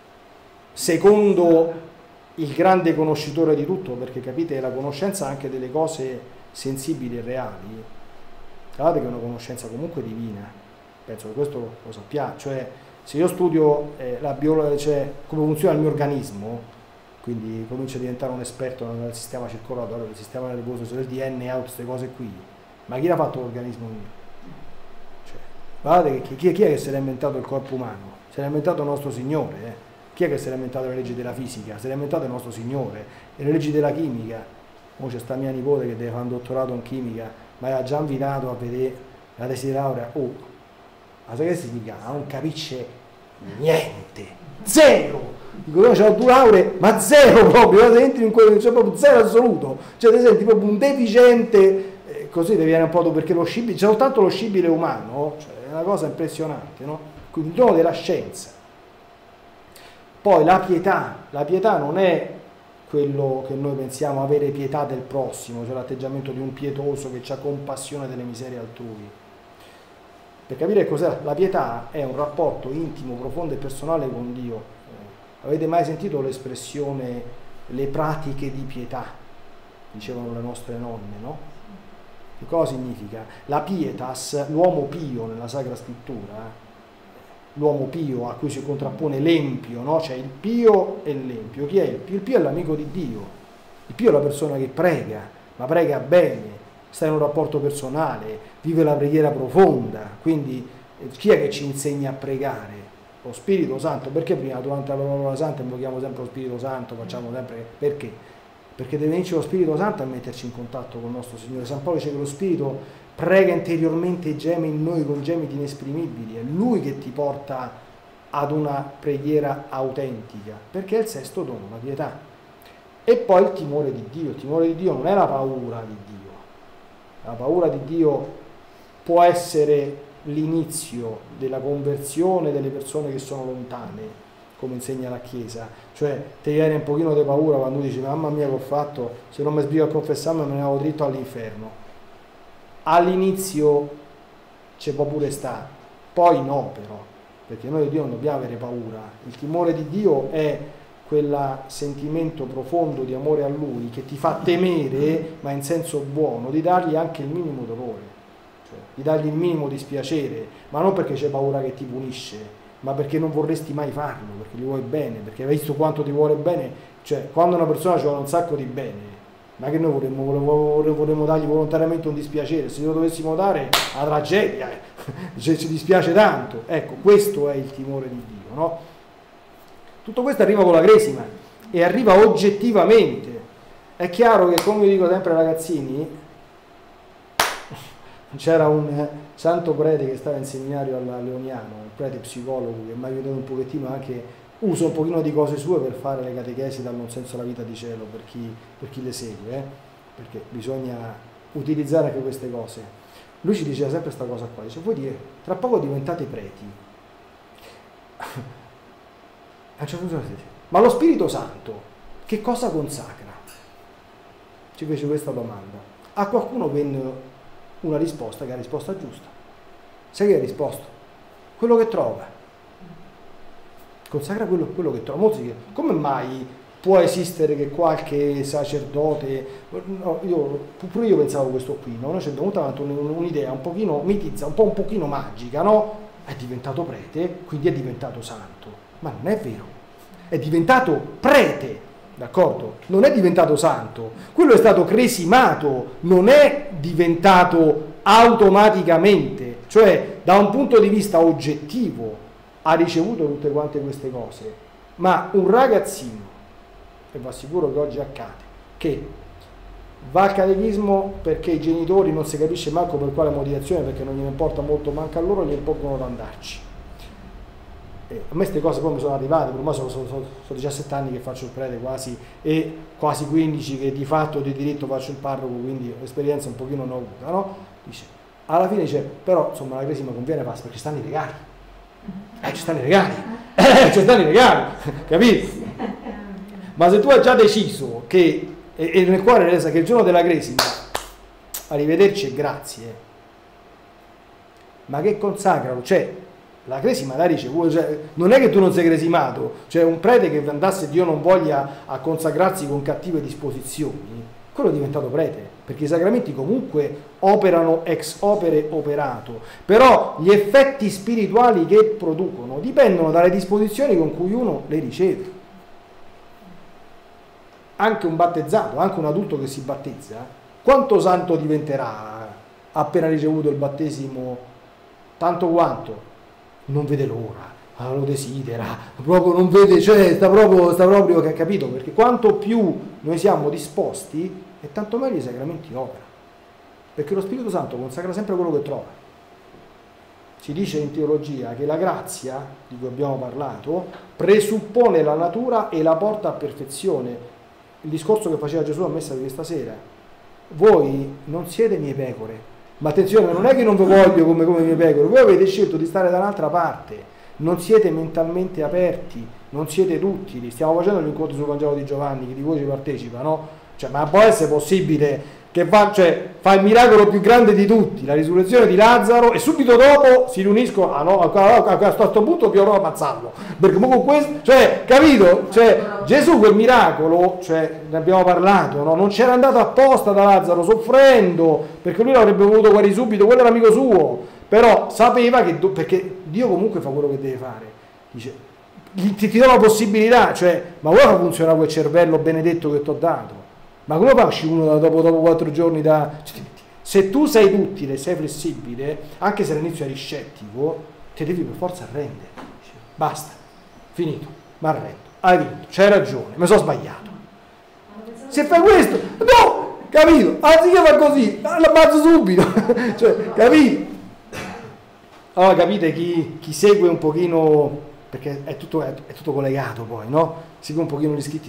secondo il grande conoscitore di tutto, perché capite, la conoscenza anche delle cose sensibili e reali, guardate che è una conoscenza comunque divina, penso che questo lo sappiate, cioè se io studio la biologia, cioè come funziona il mio organismo, quindi comincio a diventare un esperto nel sistema circolatorio, del sistema nervoso, del DNA, queste cose qui, ma chi l'ha fatto l'organismo mio? Cioè, guardate che chi è che si era inventato il corpo umano? Se l'ha inventato il nostro Signore, Chi è che si era inventato le leggi della fisica? Se l'ha inventato il nostro Signore. E le leggi della chimica? Ora c'è sta mia nipote che deve fare un dottorato in chimica, ma era già invitato a vedere la tesi di laurea. Oh, ma sai che significa? Non capisce niente. Zero! Dico, io c'ho 2 lauree, ma zero proprio, entri in quello, c'è proprio zero assoluto. Cioè ti senti proprio un deficiente, così ti viene un po' perché lo scibile, c'è soltanto lo scibile umano, cioè è una cosa impressionante, no? Quindi il dono della scienza. Poi la pietà non è quello che noi pensiamo, avere pietà del prossimo, cioè l'atteggiamento di un pietoso che ha compassione delle miserie altrui. Per capire cos'è la pietà, è un rapporto intimo, profondo e personale con Dio. Avete mai sentito l'espressione le pratiche di pietà? Dicevano le nostre nonne, no? Che cosa significa? La pietas, l'uomo pio nella Sacra Scrittura, l'uomo pio a cui si contrappone l'empio, no? C'è il pio e l'empio. Chi è il pio? Il pio è l'amico di Dio. Il pio è la persona che prega, ma prega bene, sta in un rapporto personale, vive la preghiera profonda. Quindi chi è che ci insegna a pregare? Lo Spirito Santo. Perché prima, durante la parola santa, invochiamo sempre lo Spirito Santo, facciamo sempre... Perché? Perché deve venirci lo Spirito Santo a metterci in contatto con il nostro Signore. San Paolo dice che lo Spirito prega interiormente e geme in noi con gemiti inesprimibili, è Lui che ti porta ad una preghiera autentica, perché è il sesto dono, la pietà. E poi il timore di Dio non è la paura di Dio, la paura di Dio può essere l'inizio della conversione delle persone che sono lontane, come insegna la Chiesa, cioè ti viene un pochino di paura quando dici mamma mia che ho fatto, se non mi sbrigo a confessarmi me ne vado dritto all'inferno. All'inizio ci può pure stare, poi no però, perché noi di Dio non dobbiamo avere paura. Il timore di Dio è quel sentimento profondo di amore a Lui che ti fa temere, ma in senso buono, di dargli anche il minimo dolore, cioè di dargli il minimo dispiacere, ma non perché c'è paura che ti punisce, ma perché non vorresti mai farlo, perché gli vuoi bene, perché hai visto quanto ti vuole bene, cioè quando una persona ci vuole un sacco di bene, ma che noi vorremmo dargli volontariamente un dispiacere, se lo dovessimo dare una tragedia, ci dispiace tanto. Ecco, questo è il timore di Dio, no? Tutto questo arriva con la cresima e arriva oggettivamente. È chiaro che, come io dico sempre ai ragazzini, c'era un santo prete che stava in seminario alla Leoniano, un prete psicologo che mi ha aiutato un pochettino anche, uso un pochino di cose sue per fare le catechesi, danno un senso alla vita di cielo per chi le segue, perché bisogna utilizzare anche queste cose. Lui ci diceva sempre questa cosa qua, dice, voi dire, tra poco diventate preti. A un certo punto dice, ma lo Spirito Santo che cosa consacra? Ci fece questa domanda. A qualcuno venne una risposta che è la risposta giusta. Sai che ha risposto? Quello che trova. Consacra quello che trova. Molti dicono, come mai può esistere che qualche sacerdote, no, pure io pensavo questo qui, no? Noi ci abbiamo avuto un'idea un pochino mitizza, un pochino magica, no? È diventato prete, quindi è diventato santo. Ma non è vero, è diventato prete, d'accordo? Non è diventato santo, quello è stato cresimato, non è diventato automaticamente, cioè da un punto di vista oggettivo ha ricevuto tutte quante queste cose, ma un ragazzino, e vi assicuro che oggi accade, che va al catechismo perché i genitori non si capisce manco per quale motivazione, perché non gliene importa molto, manca a loro, gli impongono di andarci. A me queste cose poi mi sono arrivate, per me sono 17 anni che faccio il prete quasi, e quasi 15 che di fatto di diritto faccio il parroco, quindi l'esperienza un pochino ne ho avuta, no? Dice, alla fine dice, però insomma la cresima conviene fare perché stanno i regali. Ci stanno i regali, ci stanno i regali, capito? Ma se tu hai già deciso che, e nel cuore resa che il giorno della cresima, arrivederci e grazie, ma che consacrano, cioè la cresima la ricevuta, cioè, non è che tu non sei cresimato, cioè un prete che andasse, Dio non voglia, a consacrarsi con cattive disposizioni, quello è diventato prete, perché i sacramenti comunque operano ex opere operato, però gli effetti spirituali che producono dipendono dalle disposizioni con cui uno le riceve. Anche un battezzato, anche un adulto che si battezza, quanto santo diventerà appena ricevuto il battesimo? Tanto quanto? Non vede l'ora, lo desidera, proprio non vede, cioè sta proprio che ha capito, perché quanto più noi siamo disposti e tanto meglio i sacramenti operano, perché lo Spirito Santo consacra sempre quello che trova. Si dice in teologia che la grazia, di cui abbiamo parlato, presuppone la natura e la porta a perfezione. Il discorso che faceva Gesù a messa di questa sera: voi non siete mie pecore, ma attenzione, non è che non vi voglio come mie pecore, voi avete scelto di stare dall'altra parte, non siete mentalmente aperti, non siete duttili. Stiamo facendo gli incontri sul Vangelo di Giovanni, chi di voi ci partecipa, no? Cioè, ma può essere possibile che fa il miracolo più grande di tutti, la risurrezione di Lazzaro, e subito dopo si riuniscono, a questo punto più a ammazzarlo, perché con questo, cioè, capito? Cioè, Gesù quel miracolo, cioè, ne abbiamo parlato, no? Non c'era andato apposta da Lazzaro soffrendo, perché lui l'avrebbe voluto guarire subito, quello era amico suo, però sapeva che, perché Dio comunque fa quello che deve fare, dice, ti do la possibilità, cioè, ma vuoi far funzionare quel cervello benedetto che ti ho dato? Ma come pasci uno dopo 4 giorni da... Se tu sei duttile, sei flessibile, anche se all'inizio eri scettico, ti devi per forza arrendere. Basta, finito, mi arrendo, hai vinto, c'hai ragione, mi sono sbagliato. Se fai questo, no, capito? Anziché fare così, l'ammazzo subito, cioè, capito? Allora capite chi segue un pochino, perché è tutto collegato poi, no? Segue un pochino gli scritti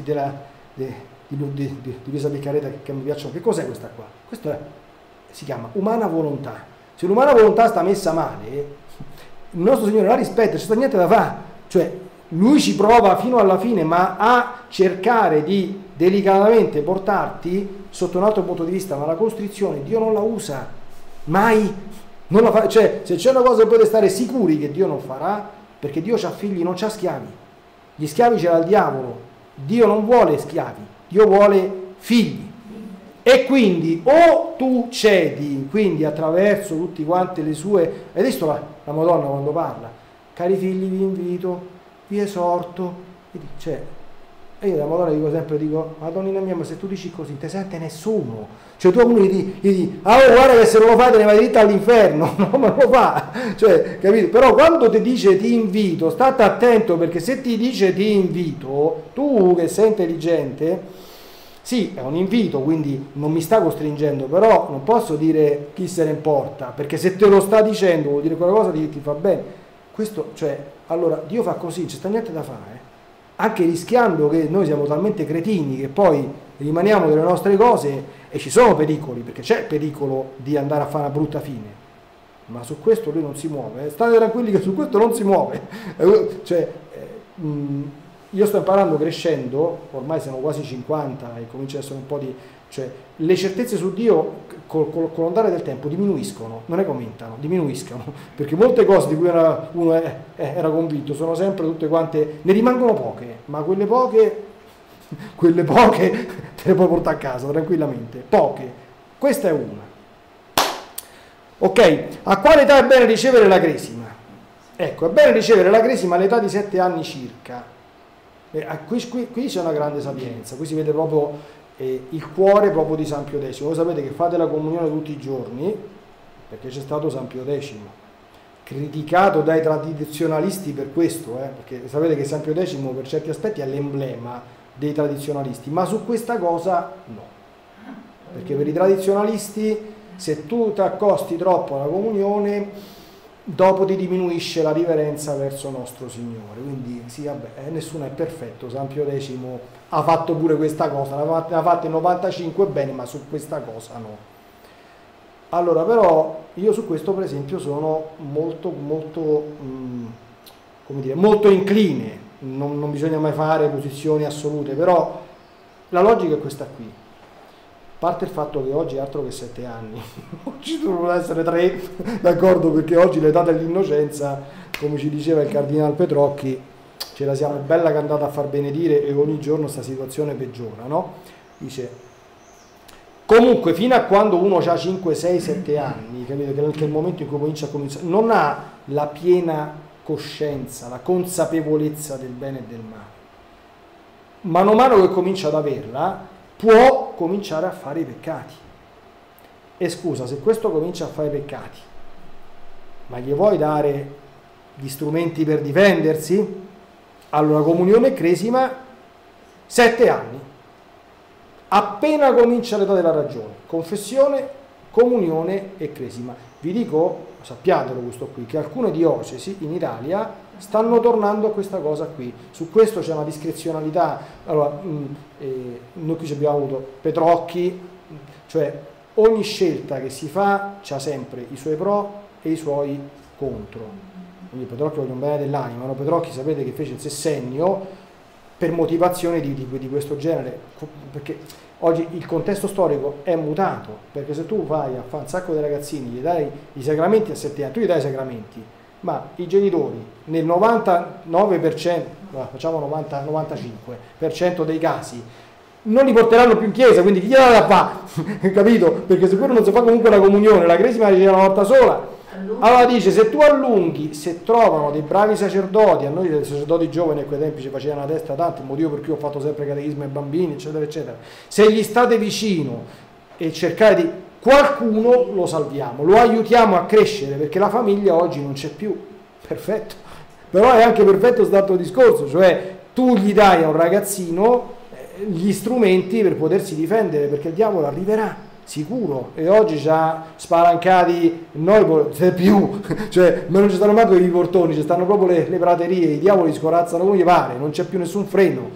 di Luisa Piccareta che mi piacciono. Che cos'è questa qua? Questo si chiama umana volontà. Se l'umana volontà sta messa male, il nostro Signore la rispetta, non c'è niente da fare, cioè lui ci prova fino alla fine, ma a cercare di delicatamente portarti sotto un altro punto di vista, ma la costrizione Dio non la usa mai, non la fa, cioè se c'è una cosa che potete stare sicuri che Dio non farà, perché Dio c'ha figli, non c'ha schiavi, gli schiavi ce l'ha il diavolo, Dio non vuole schiavi, Dio vuole figli. E quindi o tu cedi, quindi attraverso tutte quante le sue, hai visto la Madonna quando parla, cari figli vi invito, vi esorto, cioè, e io la Madonna dico, Madonnina mia, ma se tu dici così, non ti sente nessuno, cioè tu a uno gli dici, guarda che se non lo fai te ne vai dritto all'inferno, no, ma non lo fa, cioè, capito? Però quando ti dice ti invito, state attento, perché se ti dice ti invito, tu che sei intelligente, sì, è un invito, quindi non mi sta costringendo, però non posso dire chi se ne importa, perché se te lo sta dicendo vuol dire quella cosa ti fa bene. Questo, cioè, allora, Dio fa così, non c'è sta niente da fare, anche rischiando che noi siamo talmente cretini che poi rimaniamo delle nostre cose, e ci sono pericoli, perché c'è il pericolo di andare a fare una brutta fine, ma su questo lui non si muove, state tranquilli che su questo non si muove, cioè, io sto imparando crescendo, ormai siamo quasi 50 e comincia ad essere un po' Cioè, le certezze su Dio con l'andare del tempo diminuiscono, non è che aumentano, diminuiscono, perché molte cose di cui uno era convinto sono sempre tutte quante, ne rimangono poche, ma quelle poche te le puoi portare a casa tranquillamente, poche. Questa è una. Ok, a quale età è bene ricevere la cresima? Ecco, è bene ricevere la cresima all'età di 7 anni circa. Qui c'è una grande sapienza, qui si vede proprio il cuore proprio di San Pio X. Voi sapete che fate la comunione tutti i giorni, perché c'è stato San Pio X, criticato dai tradizionalisti per questo, perché sapete che San Pio X per certi aspetti è l'emblema dei tradizionalisti, ma su questa cosa no, perché per i tradizionalisti se tu ti accosti troppo alla comunione dopo ti diminuisce la riverenza verso nostro Signore. Quindi sì, vabbè, nessuno è perfetto, San Pio X ha fatto pure questa cosa, ne ha fatte 95 bene, ma su questa cosa no. Allora, però io su questo per esempio sono molto come dire, molto incline, non bisogna mai fare posizioni assolute, però la logica è questa qui. A parte il fatto che oggi è altro che 7 anni, oggi dovrebbero essere 3, d'accordo, perché oggi l'età dell'innocenza, come ci diceva il Cardinal Petrocchi, ce la siamo bella che è andata a far benedire e ogni giorno questa situazione peggiora, no? Dice, comunque fino a quando uno ha 5, 6, 7 anni, capito? Che è il momento in cui comincia a cominciare, non ha la piena coscienza, la consapevolezza del bene e del male. Mano a mano che comincia ad averla, può cominciare a fare i peccati. E scusa, se questo comincia a fare i peccati, ma gli vuoi dare gli strumenti per difendersi? Allora, comunione e cresima, 7 anni. Appena comincia l'età della ragione, confessione, comunione e cresima. Vi dico, sappiatelo questo qui, che alcune diocesi in Italia stanno tornando a questa cosa qui. Su questo c'è una discrezionalità. Allora, noi qui abbiamo avuto Petrocchi, cioè ogni scelta che si fa ha sempre i suoi pro e i suoi contro. Quindi Petrocchi voglio un bene dell'anima, no? Petrocchi sapete che fece il sessennio per motivazioni di questo genere, perché oggi il contesto storico è mutato, perché se tu vai a fare un sacco di ragazzini, gli dai i sacramenti a 7 anni, tu gli dai i sacramenti, ma i genitori nel 99%, facciamo 90-95% dei casi, non li porteranno più in chiesa, quindi chi gliela da fa? Capito? Perché se quello non si fa comunque la comunione, la cresima la riceve una volta sola. Allora dice, se tu allunghi, se trovano dei bravi sacerdoti, a noi dei sacerdoti giovani a quei tempi ci facevano la testa tanto, il motivo per cui ho fatto sempre catechismo ai bambini, eccetera, eccetera, se gli state vicino e cercare di... qualcuno lo salviamo, lo aiutiamo a crescere, perché la famiglia oggi non c'è più, perfetto, però è anche perfetto stato il discorso, cioè tu gli dai a un ragazzino gli strumenti per potersi difendere, perché il diavolo arriverà, sicuro, e oggi ci ha spalancati noi più, cioè ma non ci stanno mai i portoni, ci stanno proprio le praterie, i diavoli scorazzano come gli pare, non c'è più nessun freno,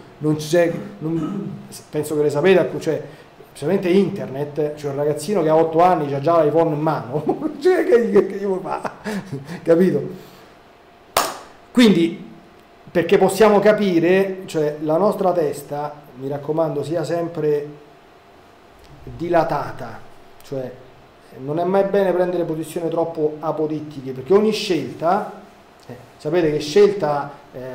penso che le sapete, cioè specialmente internet, c'è un ragazzino che ha 8 anni, ha già l'iPhone in mano, cioè che gli vuoi fare? Capito? Quindi, perché possiamo capire, cioè la nostra testa, mi raccomando, sia sempre dilatata, cioè non è mai bene prendere posizioni troppo apodittiche, perché ogni scelta, sapete che scelta,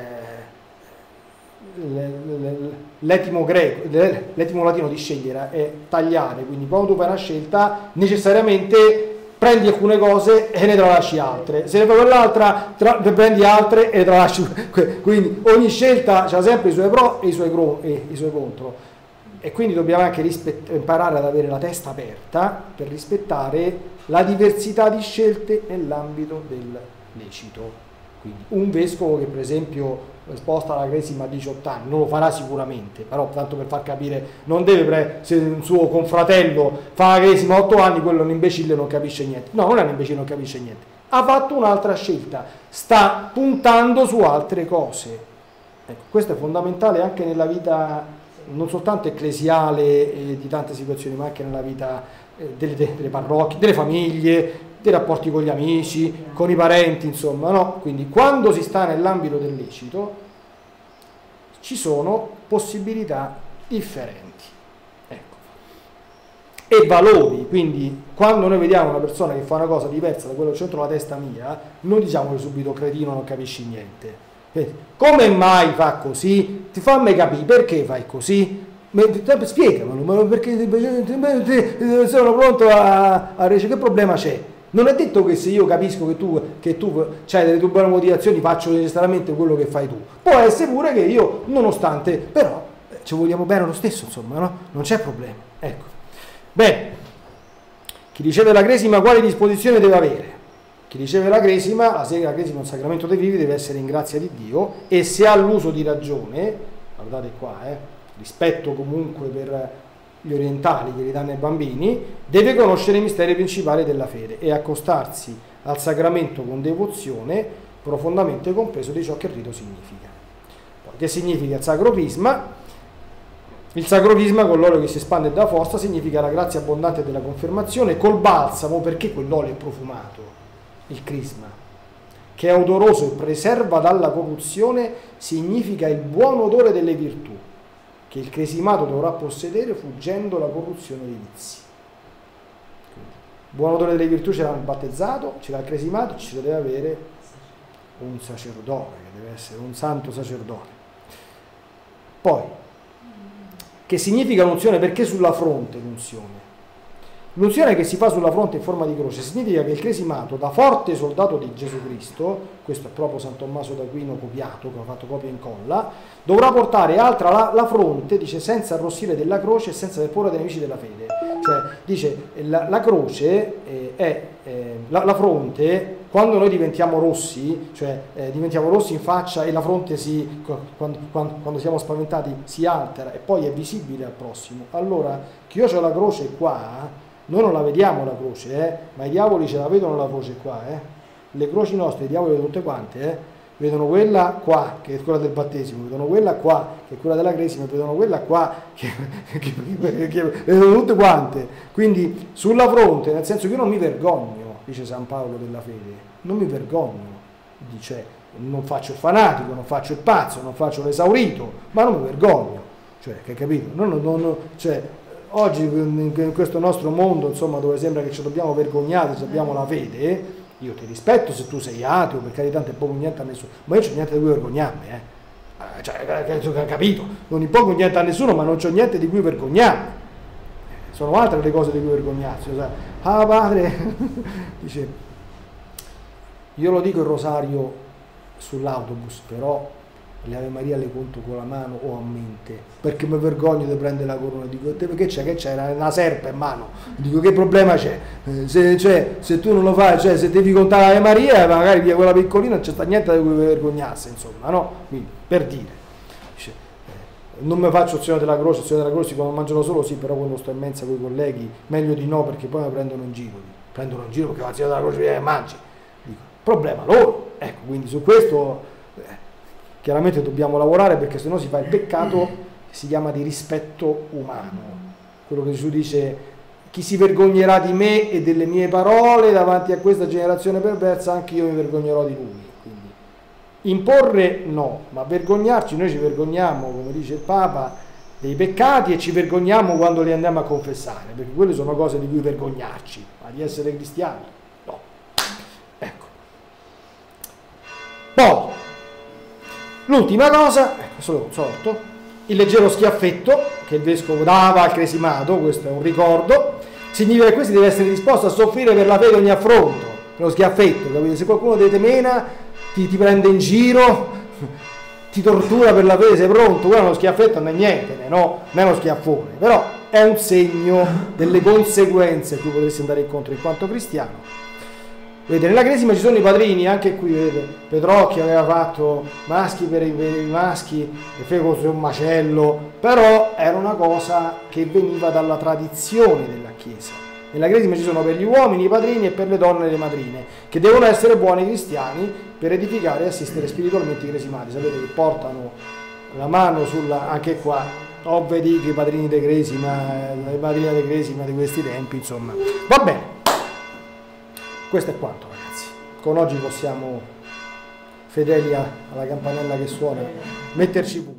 l'etimo latino di scegliere è tagliare, quindi quando tu fai una scelta necessariamente prendi alcune cose e ne tralasci altre, se ne fai quell'altra prendi altre e ne tralasci, quindi ogni scelta ha sempre i suoi pro e i suoi contro. E quindi dobbiamo anche imparare ad avere la testa aperta per rispettare la diversità di scelte nell'ambito del lecito. Quindi un vescovo che per esempio sposta la cresima a 18 anni non lo farà sicuramente, però tanto per far capire, non deve se un suo confratello fa la cresima a 8 anni, quello è un imbecille, non capisce niente. No, non è un imbecille, non capisce niente. Ha fatto un'altra scelta, sta puntando su altre cose. Ecco, questo è fondamentale anche nella vita non soltanto ecclesiale di tante situazioni, ma anche nella vita delle parrocchie, delle famiglie, dei rapporti con gli amici, con i parenti, insomma, no? Quindi quando si sta nell'ambito del lecito ci sono possibilità differenti. Ecco. e valori. Quindi quando noi vediamo una persona che fa una cosa diversa da quello che c'è dentro la testa mia, non diciamo che subito cretino, non capisci niente. Come mai fa così? Ti fammi capire perché fai così? Spiegamelo, perché sono pronto a ricevere. Che problema c'è? Non è detto che se io capisco che tu hai delle tue buone motivazioni faccio necessariamente quello che fai tu. Può essere pure che io, nonostante, però ci vogliamo bene lo stesso, insomma, no? Non c'è problema. Ecco. Bene, chi riceve la cresima quale disposizione deve avere? Chi riceve la cresima è un sacramento dei vivi, deve essere in grazia di Dio, e se ha l'uso di ragione, guardate qua, rispetto comunque per gli orientali che li danno ai bambini, deve conoscere i misteri principali della fede e accostarsi al sacramento con devozione, profondamente compreso di ciò che il rito significa. Poi, che significa il Sacro Crisma? Il Sacro Crisma, con l'olio che si espande da fossa, significa la grazia abbondante della confermazione, col balsamo, perché quell'olio è profumato, il crisma, che è odoroso e preserva dalla corruzione, significa il buon odore delle virtù, che il cresimato dovrà possedere fuggendo la corruzione dei vizi. Quindi, buon odore delle virtù ce l'ha il battezzato, ce l'ha il cresimato, ci deve avere un sacerdote, che deve essere un santo sacerdote. Poi, che significa l'unzione? Perché sulla fronte l'unzione? L'unzione che si fa sulla fronte in forma di croce significa che il cresimato, da forte soldato di Gesù Cristo, questo è proprio San Tommaso d'Aquino copiato, che ha fatto copia e incolla, dovrà portare alta la fronte, dice, senza arrossire della croce e senza aver paura dei nemici della fede. Cioè, dice, la croce la fronte, quando noi diventiamo rossi, cioè diventiamo rossi in faccia e la fronte quando siamo spaventati si altera e poi è visibile al prossimo. Allora, che io ho la croce qua, noi non la vediamo la croce, ma i diavoli ce la vedono la croce qua, Le croci nostre, i diavoli vedono tutte quante, vedono quella qua, che è quella del battesimo, vedono quella qua, che è quella della cresima, vedono quella qua, che vedono tutte quante. Quindi sulla fronte, nel senso che io non mi vergogno, dice San Paolo della fede, non mi vergogno, dice, non faccio il fanatico, non faccio il pazzo, non faccio l'esaurito, ma non mi vergogno, cioè, che capito? Cioè, oggi in questo nostro mondo, insomma, dove sembra che ci dobbiamo vergognare se abbiamo la fede, io ti rispetto se tu sei ateo, per carità, non impongo niente a nessuno, ma io non c'ho niente di cui vergognarmi, Cioè, capito? Non impongo niente a nessuno, ma non c'ho niente di cui vergognarmi. Sono altre le cose di cui vergognarsi. Padre, dice, io lo dico il rosario sull'autobus, però le Ave Maria le conto con la mano o a mente, perché mi vergogno di prendere la corona. Dico, che c'è una serpe in mano. Dico, che problema c'è? Se tu non lo fai, cioè se devi contare l'Ave Maria, magari via quella piccolina non c'è niente di cui vergognarsi, insomma, no? Quindi, per dire, dice, non mi faccio opzione della croce quando mangio da solo, sì, però quando sto in mensa con i colleghi meglio di no, perché poi mi prendono in giro perché la zia della croce viene e mangi. Dico, problema loro. Ecco, quindi su questo chiaramente dobbiamo lavorare, perché sennò si fa il peccato che si chiama di rispetto umano, quello che Gesù dice: chi si vergognerà di me e delle mie parole davanti a questa generazione perversa, anche io mi vergognerò di lui. Quindi imporre no, ma vergognarci, noi ci vergogniamo, come dice il Papa, dei peccati, e ci vergogniamo quando li andiamo a confessare, perché quelle sono cose di cui vergognarci, ma di essere cristiani no. Ecco. Poi l'ultima cosa, solo consorto, il leggero schiaffetto che il vescovo dava al cresimato, questo è un ricordo, significa che questo deve essere disposto a soffrire per la fede ogni affronto, lo schiaffetto, capite? Se qualcuno te mena, ti prende in giro, ti tortura per la fede, sei pronto? Quello è uno schiaffetto, non è niente, no? Non è uno schiaffone, però è un segno delle conseguenze a cui potresti andare incontro in quanto cristiano. Vedete, nella cresima ci sono i padrini, anche qui vedete, Petrocchi aveva fatto maschi per i maschi e fece un macello, però era una cosa che veniva dalla tradizione della Chiesa. Nella cresima ci sono per gli uomini i padrini e per le donne le madrine, che devono essere buoni cristiani per edificare e assistere spiritualmente i cresimati. Sapete che portano la mano sulla, anche qua, vedi che i padrini di cresima, le madrine di cresima di questi tempi, insomma. Va bene. Questo è quanto, ragazzi. Con oggi possiamo, fedeli alla campanella che suona, metterci punto.